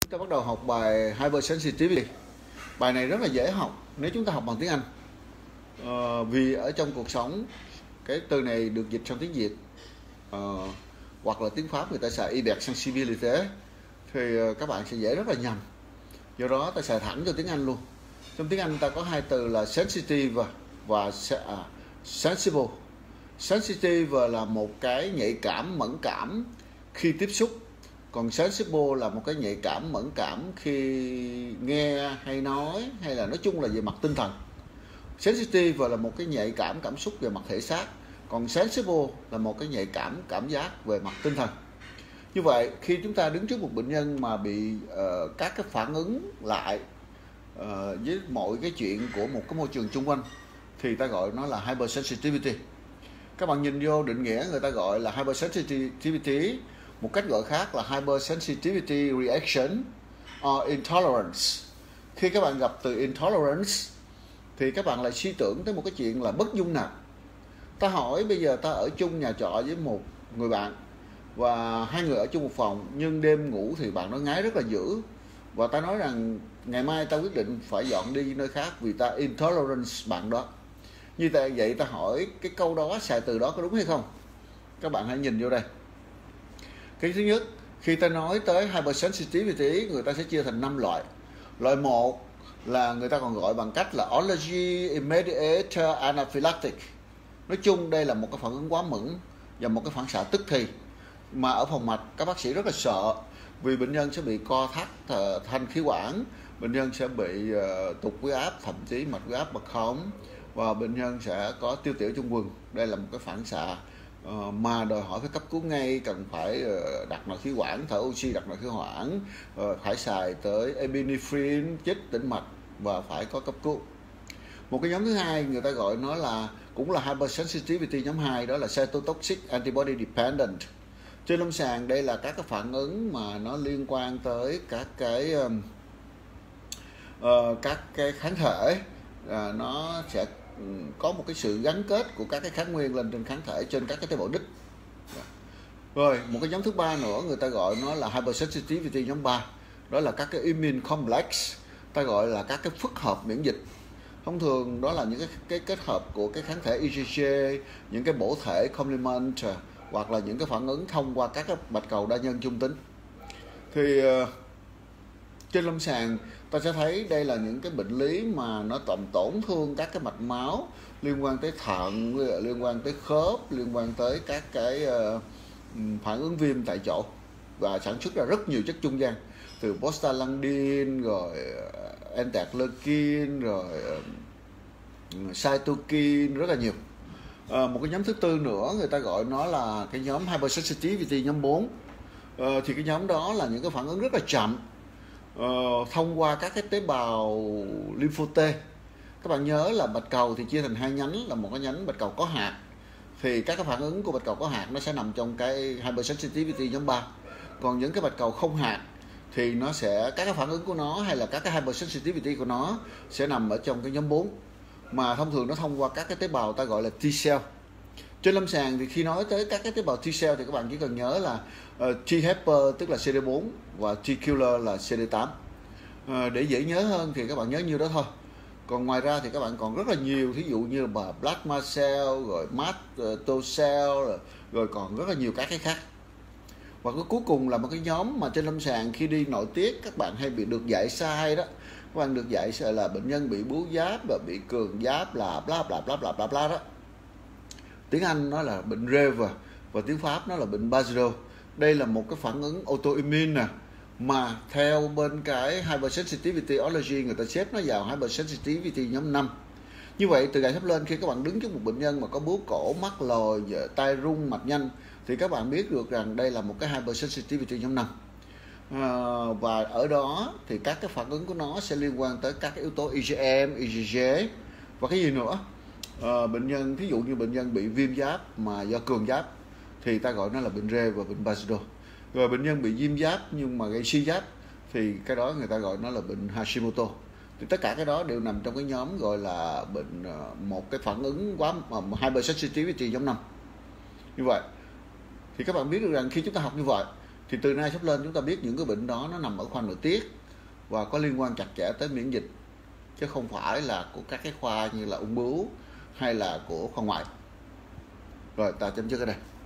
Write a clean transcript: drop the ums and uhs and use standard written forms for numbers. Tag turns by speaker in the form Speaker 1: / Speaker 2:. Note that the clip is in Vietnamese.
Speaker 1: Chúng ta bắt đầu học bài Hypersensitivity. Bài này rất là dễ học nếu chúng ta học bằng tiếng Anh. Vì ở trong cuộc sống cái từ này được dịch sang tiếng Việt hoặc là tiếng Pháp người ta xài hypersensibility thì các bạn sẽ dễ rất là nhầm. Do đó ta xài thẳng cho tiếng Anh luôn. Trong tiếng Anh ta có hai từ là sensitive và sensible. Sensitive là một cái nhạy cảm, mẫn cảm khi tiếp xúc. Còn sensible là một cái nhạy cảm, mẫn cảm khi nghe hay nói, hay là nói chung là về mặt tinh thần. Sensitive là một cái nhạy cảm, cảm xúc về mặt thể xác. Còn sensible là một cái nhạy cảm, cảm giác về mặt tinh thần. Như vậy khi chúng ta đứng trước một bệnh nhân mà bị các cái phản ứng lại với mọi cái chuyện của một cái môi trường xung quanh thì ta gọi nó là hypersensitivity. Các bạn nhìn vô định nghĩa người ta gọi là hypersensitivity, một cách gọi khác là hypersensitivity reaction or intolerance. Khi các bạn gặp từ intolerance thì các bạn lại suy tưởng tới một cái chuyện là bất dung nạp. Ta hỏi bây giờ ta ở chung nhà trọ với một người bạn và hai người ở chung một phòng, nhưng đêm ngủ thì bạn nó ngái rất là dữ và ta nói rằng ngày mai ta quyết định phải dọn đi nơi khác vì ta intolerance bạn đó. Như vậy ta hỏi cái câu đó xài từ đó có đúng hay không? Các bạn hãy nhìn vô đây. Cái thứ nhất, khi ta nói tới hypersensitivity, người ta sẽ chia thành 5 loại. Loại 1 là người ta còn gọi bằng cách là allergy immediate anaphylactic. Nói chung đây là một cái phản ứng quá mẫn và một cái phản xạ tức thì. Mà ở phòng mạch các bác sĩ rất là sợ vì bệnh nhân sẽ bị co thắt thanh khí quản, bệnh nhân sẽ bị tụt huyết áp, thậm chí mạch huyết áp bật khống, và bệnh nhân sẽ có tiêu tiểu trong quần. Đây là một cái phản xạ mà đòi hỏi phải cấp cứu ngay, cần phải đặt nội khí quản, thở oxy đặt nội khí quản, phải xài tới epinephrine, chích tĩnh mạch và phải có cấp cứu. Một cái nhóm thứ hai người ta gọi nó là cũng là hypersensitivity nhóm 2, đó là cytotoxic antibody dependent. Trên lâm sàng đây là các cái phản ứng mà nó liên quan tới các cái kháng thể, nó sẽ có một cái sự gắn kết của các cái kháng nguyên lên trên kháng thể trên các cái tế bào đích. Rồi một cái nhóm thứ ba nữa người ta gọi nó là hypersensitivity nhóm 3, đó là các cái immune complex, ta gọi là các cái phức hợp miễn dịch. Thông thường đó là những cái kết hợp của cái kháng thể IgG, những cái bổ thể complement hoặc là những cái phản ứng thông qua các cái bạch cầu đa nhân trung tính. Thì trên lâm sàng ta sẽ thấy đây là những cái bệnh lý mà nó tổn thương các cái mạch máu, liên quan tới thận, liên quan tới khớp, liên quan tới các cái phản ứng viêm tại chỗ và sản xuất ra rất nhiều chất trung gian, từ prostaglandin rồi interleukin rồi cytokine, rất là nhiều. Một cái nhóm thứ tư nữa người ta gọi nó là cái nhóm hypersensitivity nhóm 4. Thì cái nhóm đó là những cái phản ứng rất là chậm thông qua các cái tế bào lympho T. Các bạn nhớ là bạch cầu thì chia thành hai nhánh, là một cái nhánh bạch cầu có hạt, thì các cái phản ứng của bạch cầu có hạt nó sẽ nằm trong cái hypersensitivity nhóm 3. Còn những cái bạch cầu không hạt thì nó sẽ, các cái phản ứng của nó hay là các cái hypersensitivity của nó sẽ nằm ở trong cái nhóm 4, mà thông thường nó thông qua các cái tế bào ta gọi là T cell. Trên lâm sàng thì khi nói tới các cái tế bào T cell thì các bạn chỉ cần nhớ là T helper tức là CD4 và T killer là CD8. Để dễ nhớ hơn thì các bạn nhớ nhiêu đó thôi. Còn ngoài ra thì các bạn còn rất là nhiều, thí dụ như là plasma cell, rồi mast cell, rồi còn rất là nhiều các cái khác. Và cái cuối cùng là một cái nhóm mà trên lâm sàng khi đi nội tiết các bạn hay bị được dạy sai đó. Các bạn được dạy là bệnh nhân bị bướu giáp và bị cường giáp là bla bla bla bla bla bla đó. Tiếng Anh nó là bệnh Reve và tiếng Pháp nó là bệnh Basedow. Đây là một cái phản ứng autoimmune nè, mà theo bên cái hypersensitivity allergy người ta xếp nó vào hypersensitivity nhóm 5. Như vậy từ gãy thấp lên, khi các bạn đứng trước một bệnh nhân mà có bướu cổ, mắt lồi, tay rung, mạch nhanh thì các bạn biết được rằng đây là một cái hypersensitivity nhóm 5. Và ở đó thì các cái phản ứng của nó sẽ liên quan tới các cái yếu tố IgM, IgG và cái gì nữa. Bệnh nhân, thí dụ như bệnh nhân bị viêm giáp mà do cường giáp thì ta gọi nó là bệnh Reve và bệnh Basedow. Rồi bệnh nhân bị viêm giáp nhưng mà gây suy giáp thì cái đó người ta gọi nó là bệnh Hashimoto. Thì tất cả cái đó đều nằm trong cái nhóm gọi là bệnh một cái phản ứng quá hypersensitivity nhóm 5. Như vậy thì các bạn biết được rằng khi chúng ta học như vậy Thì từ nay sắp lên chúng ta biết những cái bệnh đó nó nằm ở khoa nội tiết và có liên quan chặt chẽ tới miễn dịch, chứ không phải là của các cái khoa như là ung bướu hay là của khoa ngoại. Rồi ta chấm dứt ở đây.